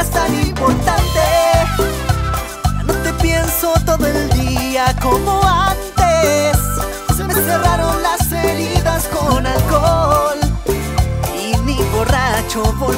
eras tan importante. Ya no te pienso todo el día como antes. Se me cerraron las heridas con alcohol y ni borracho